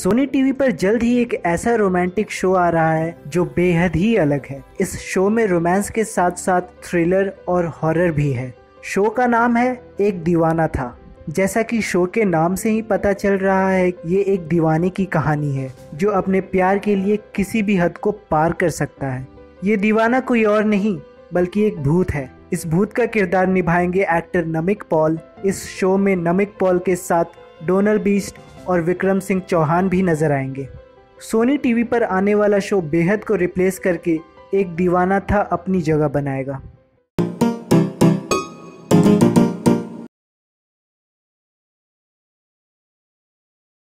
Sony TV पर जल्द ही एक ऐसा रोमांटिक शो आ रहा है जो बेहद ही अलग है। इस शो में रोमांस के साथ साथ थ्रिलर और हॉरर भी है। शो का नाम है एक दीवाना था। जैसा कि शो के नाम से ही पता चल रहा है, ये एक दीवाने की कहानी है जो अपने प्यार के लिए किसी भी हद को पार कर सकता है। ये दीवाना कोई और नहीं बल्कि एक भूत है। इस भूत का किरदार निभाएंगे एक्टर नमिक पॉल। इस शो में नमिक पॉल के साथ डोनल बीस्ट और विक्रम सिंह चौहान भी नजर आएंगे। सोनी टीवी पर आने वाला शो बेहद को रिप्लेस करके एक दीवाना था अपनी जगह बनाएगा।